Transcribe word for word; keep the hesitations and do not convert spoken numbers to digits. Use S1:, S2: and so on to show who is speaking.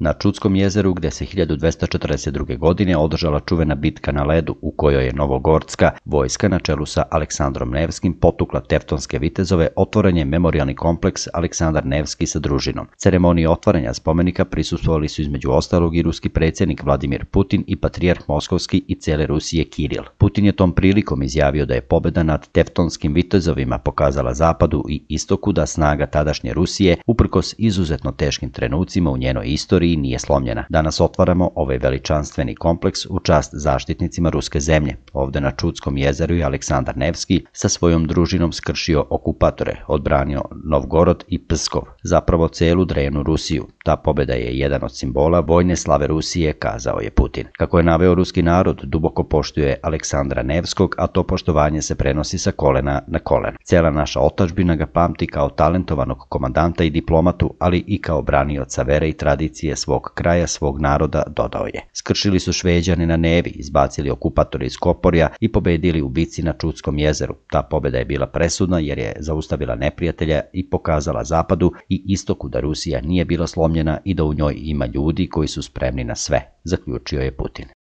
S1: Na Čudskom jezeru, gde se hiljadu dvesta četrdeset druge. godine održala čuvena bitka na ledu, u kojoj je novogorska vojska na čelu sa Aleksandrom Nevskim potukla tevtonske vitezove, otvoren je memorijalni kompleks Aleksandar Nevski sa družinom. Ceremoniji otvaranja spomenika prisustvovali su između ostalog i ruski predsjednik Vladimir Putin i patrijarh Moskovski i cele Rusije Kiril. Putin je tom prilikom izjavio da je pobjeda nad teftonskim vitezovima pokazala Zapadu i Istoku da snaga tadašnje Rusije, uprkos izuzetno teškim trenucima u njenoj istoriji, nije slomljena. Danas otvaramo ovaj veličanstveni kompleks u čast zaštitnicima ruske zemlje. Ovde na Čudskom jezeru je Aleksandar Nevski sa svojom družinom skršio okupatore, odbranio Novgorod i Pskov, zapravo celu drevnu Rusiju. Ta pobjeda je jedan od simbola vojne slave Rusije, kazao je Putin. Kako je naveo, ruski narod duboko poštuje Aleksandra Nevskog, a to poštovanje se prenosi sa kolena na kolena. Cela naša otadžbina ga pamti kao talentovanog komandanta i diplomatu, ali i kao branioca vere i tradicije svog kraja, svog naroda, dodao je. Skršili su Šveđani na Nevi, izbacili okupatore iz Koporja i pobedili u bici na Čudskom jezeru. Ta pobjeda je bila presudna jer je zaustavila neprijatelja i pokazala Zapadu i Istoku da Rusija nije bila slomljena i da u njoj ima ljudi koji su spremni na sve, zaključio je Putin.